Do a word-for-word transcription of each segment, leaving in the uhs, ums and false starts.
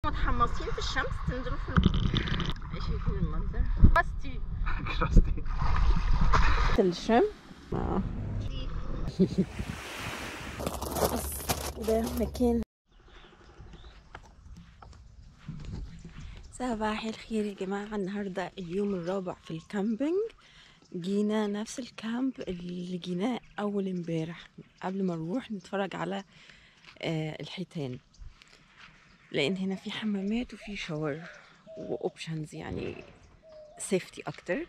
متحمصين في الشمس تنزلوا في ال... شايفين المنظر كراستي كراستي الشم اه ده مكان. صباح الخير يا جماعة، النهاردة اليوم الرابع في الكامبينج. جينا نفس الكامب اللي جيناه أول امبارح قبل ما نروح نتفرج على آه الحيتان، لأن هنا في حمامات وفي شاور وأوبشنز، يعني سيفتي أكتر.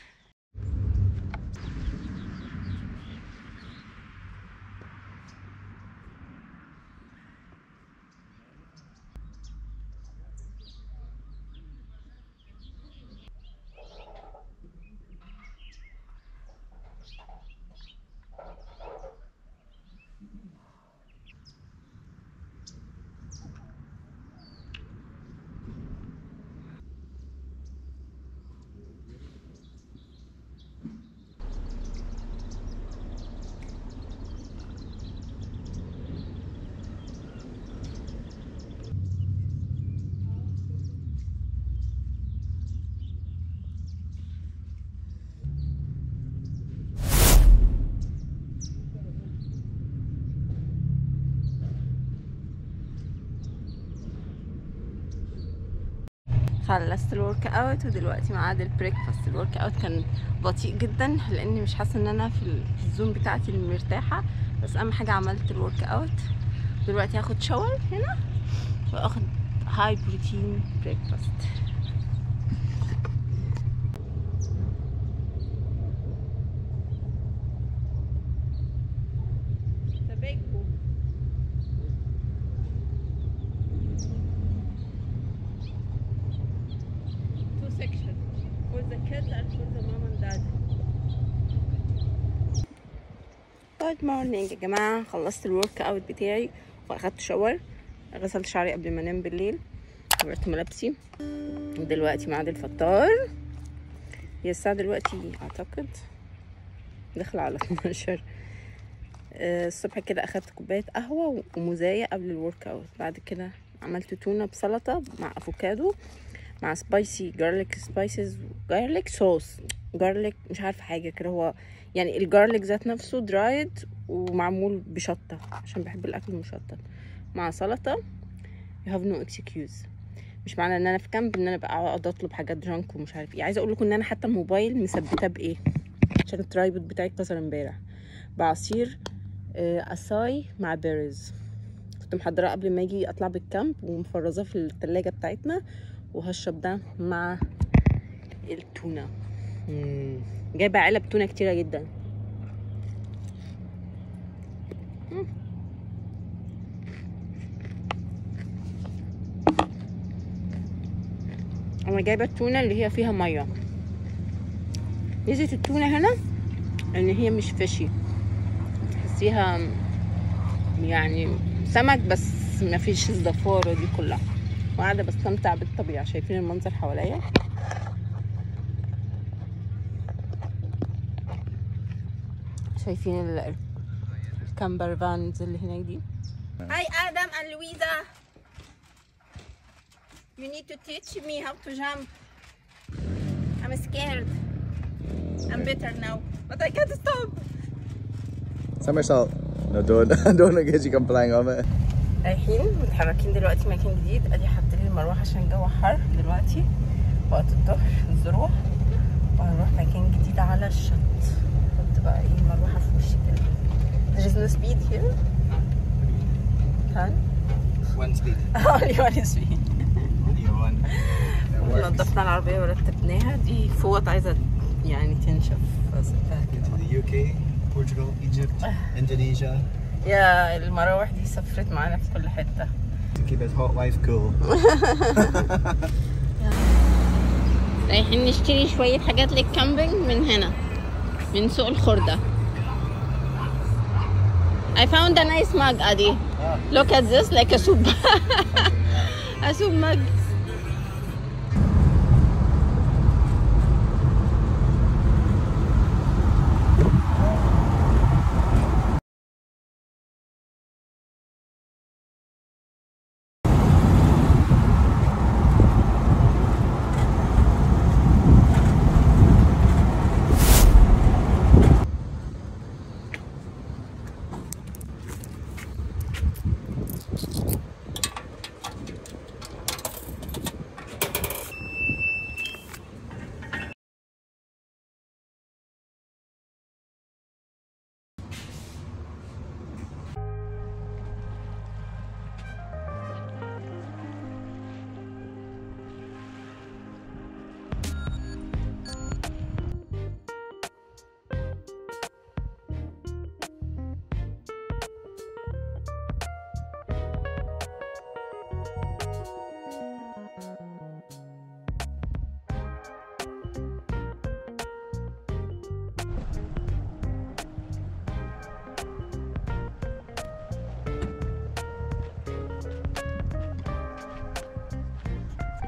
خلصت الورك اوت ودلوقتي ميعاد البريكفاست. الورك اوت كان بطيء جدا لاني مش حاسه ان انا في الزون بتاعتي المرتاحه، بس اهم حاجه عملت الورك اوت. دلوقتي هاخد شاور هنا واخد هاي بروتين بريكفاست. جود مورنينج يا جماعه، خلصت الورك اوت بتاعي واخدت شاور، غسلت شعري قبل ما انام بالليل، غيرت ملابسي، ودلوقتي ميعاد الفطار. هي الساعه دلوقتي اعتقد داخله على اتناشر. الصبح كده اخدت كوبايه قهوه وموزايه قبل الورك اوت. بعد كده عملت تونه بسلطه مع افوكادو مع سبايسي جارليك سبايسز جارليك صوص جارليك مش عارفه حاجه كده، هو يعني الجارليك ذات نفسه درايد ومعمول بشطه عشان بحب الاكل المشطط، مع سلطه. you have no excuse. مش معنى ان انا في كامب ان انا بقى اقعد اطلب حاجات درانك ومش عارف ايه. عايزه اقول لكم ان انا حتى الموبايل مثبته بايه عشان الترايبود بتاعي اتكسر امبارح، بعصير اساي مع بيرز. كنت محضره قبل ما اجي اطلع بالكامب ومفرزاه في الثلاجه بتاعتنا، وهشرب ده مع التونه. مم. جايبه علب تونه كتيره جدا. مم. انا جايبه التونه اللي هي فيها ميه. ميزه التونه هنا ان هي مش فشي، تحسيها يعني سمك بس مفيش الزفاره دي كلها، وقاعده بستمتع بالطبيعه. شايفين المنظر حواليا؟ شايفين الكامبر فانز اللي هناك دي؟ هاي ادم and Louisa, you need to teach me how to jump. I'm scared. I'm better now, but I can't stop. Somersault. No, don't don't get you complying of it. رايحين متحركين دلوقتي مكان جديد. ادي حاطه لي المروحه عشان الجو حر دلوقتي وقت الظهر الظروف، وهنروح مكان جديد على الشط. كنت بقى ايه المروحه في وشي كده. There is no speed here. Huh? One speed. Only one speed. Only one. نظفنا العربيه ورتبناها. دي فوط عايزه يعني تنشف فسبتها كده. To the U K, Portugal, Egypt, Indonesia. يا المراوح دي سافرت معانا في كل حته. To keep his hot wife cool. رايحين نشتري شويه حاجات للكامبينج من هنا من سوق الخردة. I found a nice mug, Adi. Look at this, like a soup. A soup mug.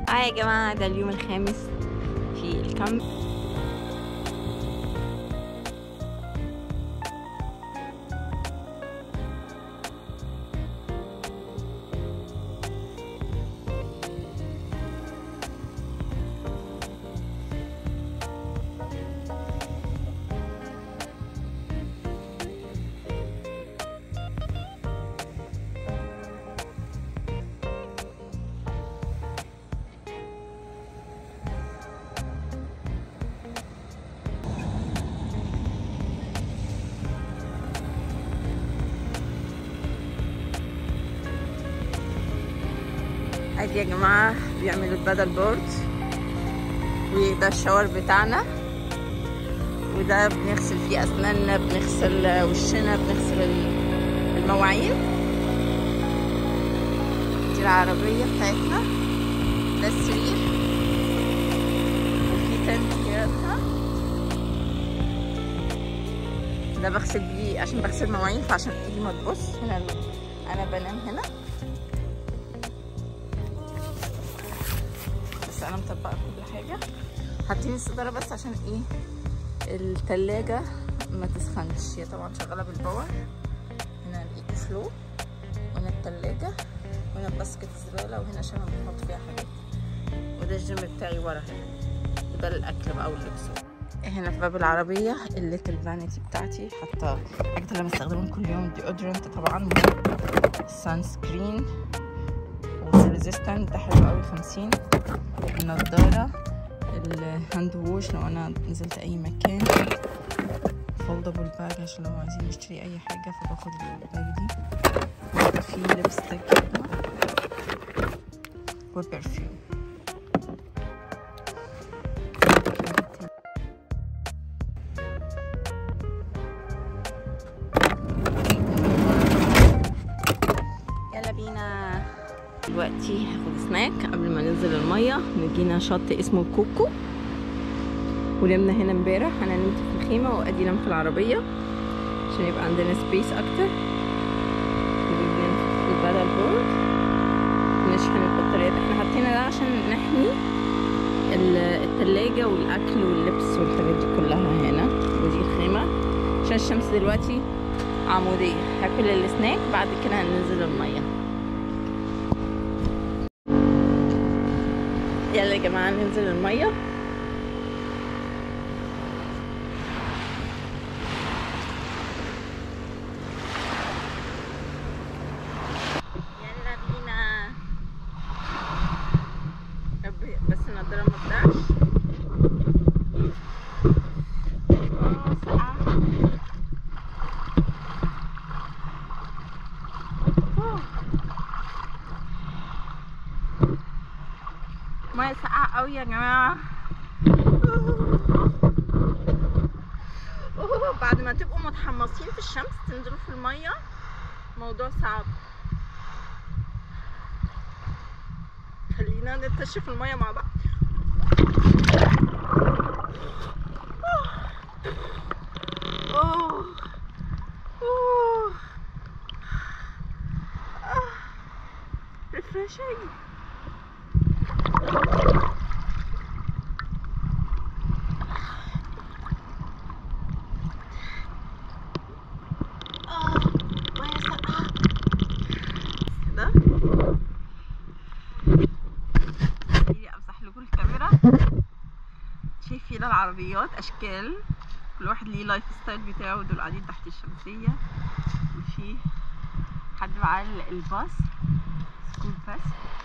اه يا جماعة ده اليوم الخامس في الكامب. ادي يا جماعة بيعملوا البادل بورد، وده الشاور بتاعنا، وده بنغسل فيه اسناننا، بنغسل وشنا، بنغسل المواعين. دي العربية بتاعتنا، ده السرير، وفي تنت هنا. ده بغسل بيه عشان بغسل مواعين، فعشان ايدي ما تبص. هنا انا بنام هنا، بس انا مطبقه كل حاجه. حاطين الستاره بس عشان ايه؟ التلاجة ما تسخنش. هي طبعا شغاله بالباور. هنا الايكو فلو، وهنا التلاجة، وهنا باسكت الزباله، وهنا شمع بنحط فيها حاجات. وده الجيم بتاعي ورا هنا، وده الاكل بقى واللبس. هنا في باب العربيه الليتل فانيتي بتاعتي، حاطه الحاجات اللي بستخدمهم كل يوم. ديودرنت طبعا، سان سكرين، والريزيستنت ده حلو قوي خمسين. النضاره، الهاند ووش لو انا نزلت اي مكان، فولدبل باج عشان لو عايزين نشتري اي حاجه فباخد الباج دي. في ليبستيك هنا وبرفيوم. يلا بينا دلوقتي هاخد سناك قبل ما ننزل الميه. نجينا شط اسمه الكوكو، ونمنا هنا امبارح. انا نمت في الخيمه وادي نام في العربيه عشان يبقى عندنا سبيس اكتر. ونجينا في البادل بورد، نشحن البطاريات. احنا حاطينها ده عشان نحمي التلاجة والاكل واللبس والحاجات دي كلها هنا. ودي الخيمه عشان الشمس دلوقتي عموديه. هاكل السناك بعد كده هننزل الميه. يلا يا جماعه ننزل الميه. يلا بينا. بس النضاره ما تطلعش. اه ساقعه. ميه ساقعه قوي يا جماعه. بعد ما تبقوا متحمصين في الشمس تنزلوا في الميه، موضوع صعب. خلينا نتش في الميه مع بعض. اوه اوه refreshing. شايفين العربيات اشكال، كل واحد ليه لايف ستايل بتاعه. دول قاعدين تحت الشمسيه، وفي حد معاه الباص سكول باس.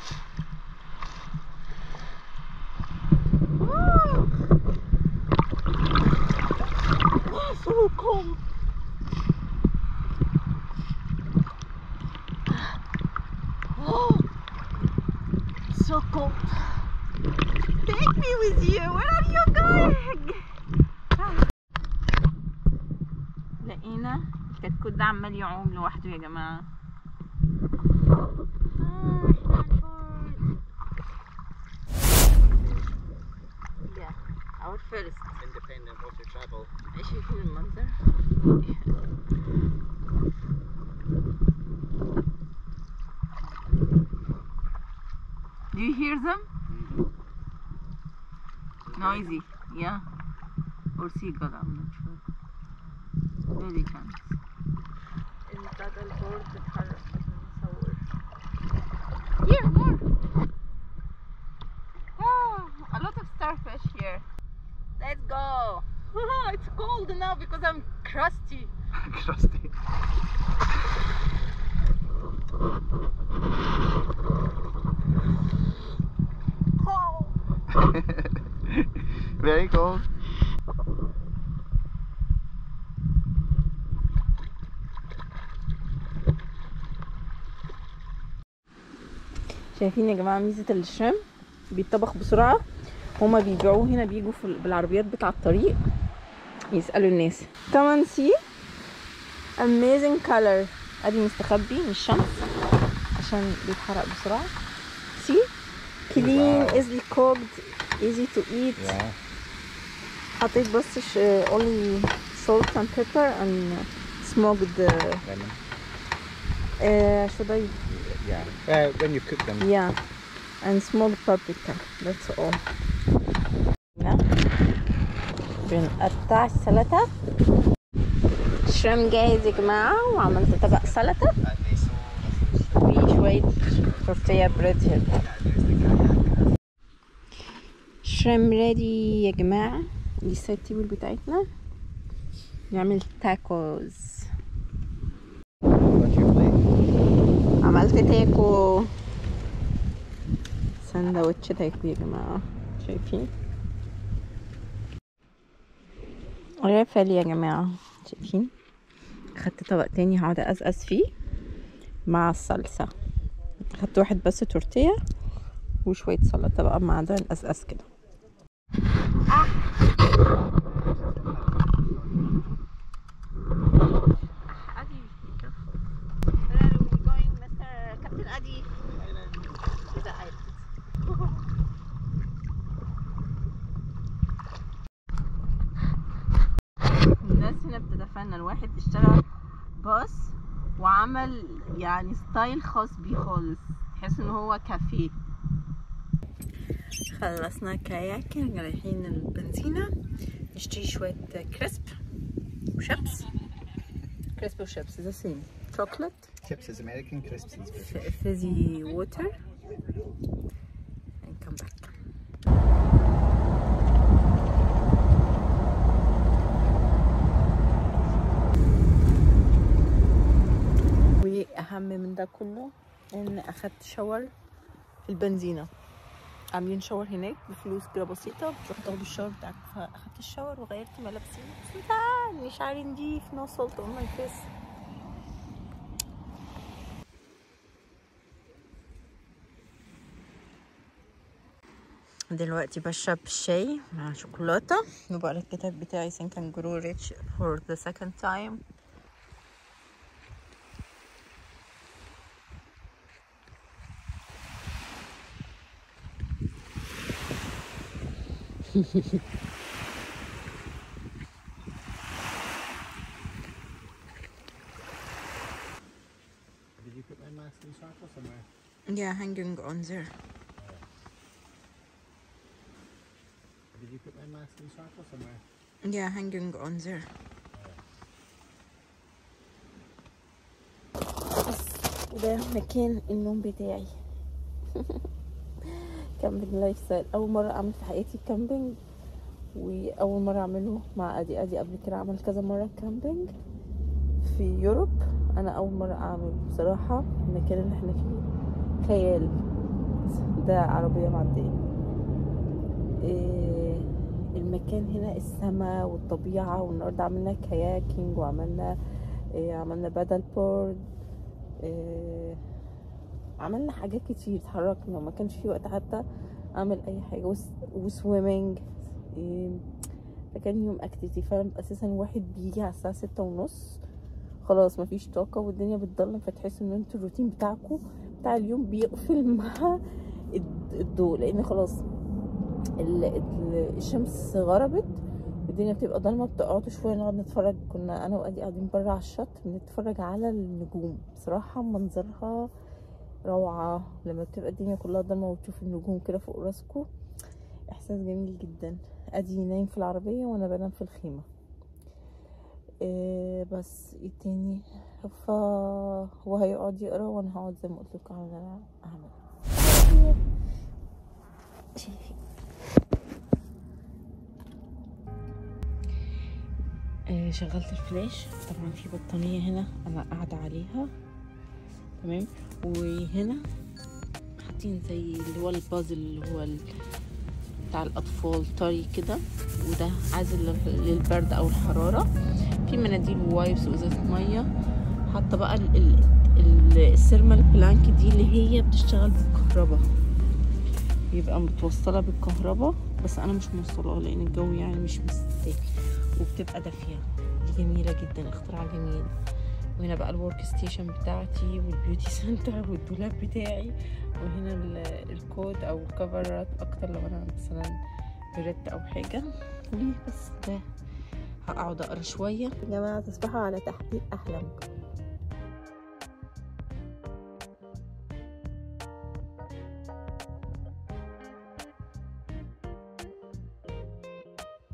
so cold. Oh, so cold. Take me with you. Where are you going? لقينا الكتكوت ده عمال يعوم لوحده يا جماعه. آه احنا على البورد. Yeah, our first independent water travel. شايفين المنظر؟ Do you hear them? noisy. Yeah. Or seagull, I'm not sure. Very nice. البادل بورد بتتحرك عشان نصور. Here, more. Oh, a lot of starfish here. Let's go. It's cold now because I'm crusty. Crusty. Cold. Very cold. شايفين يا جماعه ميزه الشريم بيتطبخ بسرعه. هما بيبيعوه هنا، بيجوا في بالعربيات بتاع الطريق يسالوا الناس. Come and see amazing color. ادي مستخبي من الشمس عشان بيتحرق بسرعه. see clean, Wow. easily cooked, easy to eat. Yeah. حطيت بس ش- only salt and pepper and smoked uh, Lemon. uh, should I Yeah. Uh, when you cook them. yeah and smoked paprika. That's all. هنا بنقطع السلطة. الشريم جاهز يا جماعة، وعملت طبق سلطة وشوية تورتيا بريد هنا. شريم ريدي يا جماعة. دي السايد تيبل بتاعتنا. نعمل تاكوز. What's your plate? عملت تاكو، سندوتش تاكو يا جماعة. شايفين رافل يا جماعة؟ شايفين؟ اخدت طبق تاني هقعد ازقز فيه مع الصلصة. اخدت واحد بس تورتيه وشوية سلطة بقى مع ده نقزقز كده. آه. Adi, where are we going, Mister Captain Adi? To the island. الناس هنا بتتفنن. واحد اشترى باص وعمل يعني ستايل خاص بيه خالص، تحس ان هو كافيه. خلصنا كاياكينج، رايحين البنزينة نشتري شوية كريسب وشيبس. كريسب وشيبس ذا سيم. شوكولات. Chips is American, crisps is British. fizzy water and come back. واهم من ده كله ان اخدت شاور في البنزينة. عاملين شاور هناك بفلوس كده بسيطة، بتروح تاخدوا الشاور بتاعك. فاخدت الشاور وغيرت ملابسي بسيطة، شعري نضيف، no salt on my face. دلوقتي بشرب شاي مع شوكولاتة وبقرا الكتاب بتاعي Think and Grow Rich for the second time. Did you put my mask in circle somewhere? Yeah, hanging on there. Did you put my mask in circle somewhere? Yeah, hanging on there. بس ده مكان النوم بتاعي. كامبينج لايف ستايل. اول مره اعمل في حياتي كامبينج، واول مره اعمله مع ادي. ادي قبل كده عمل كذا مره كامبينج في يوروب، انا اول مره اعمل. بصراحه المكان اللي احنا فيه خيال. ده عربيه معديه. إيه المكان هنا، السماء والطبيعه. والنهارده عملنا كاياكينج وعملنا إيه عملنا بادل بورد. إيه عملنا حاجات كتير، اتحركنا وما كانش في وقت حتى اعمل اي حاجه. وس... وسويمنج. إيه فكان يوم اكتيفيتي. فعلا اساسا الواحد بيجي على الساعه ستة ونص خلاص مفيش طاقه والدنيا بتضلم، فتحس ان انتوا الروتين بتاعكم بتاع اليوم بيقفل مع الضوء، لان خلاص ال... ال... الشمس غربت الدنيا بتبقى ضلمه. بتقعدوا شويه نقعد نتفرج. كنا انا وادي قاعدين بره على الشط بنتفرج على النجوم. بصراحه منظرها روعه لما بتبقى الدنيا كلها ضلمه وتشوف النجوم كده فوق راسكم. احساس جميل جدا. ادي نايم في العربيه وانا بنام في الخيمه. إيه بس ايه تاني؟ فهو هيقعد يقرا وانا هقعد زي ما قلت لكم على انا اعمل. إيه شغلت الفلاش. طبعا في بطانيه هنا انا قاعده عليها تمام، وهنا حاطين زي اللي هو البازل اللي هو بتاع الاطفال طري كده، وده عازل للبرد او الحراره. في مناديل ووايبس وازازه ميه. حاطه بقى ال ال السيرمال بلانك دي اللي هي بتشتغل بالكهرباء، بيبقى متوصله بالكهرباء، بس انا مش موصلاها لان الجو يعني مش مستاهل، وبتبقى دافيه. دي جميله جدا، اختراع جميل. وهنا بقى الورك ستيشن بتاعتي والبيوتي سنتر والدولاب بتاعي، وهنا الكود او الكفرات اكتر لو انا مثلا بريت او حاجه. بس ده هقعد اقرا شويه. يا جماعه تصبحوا على تحقيق احلامكم.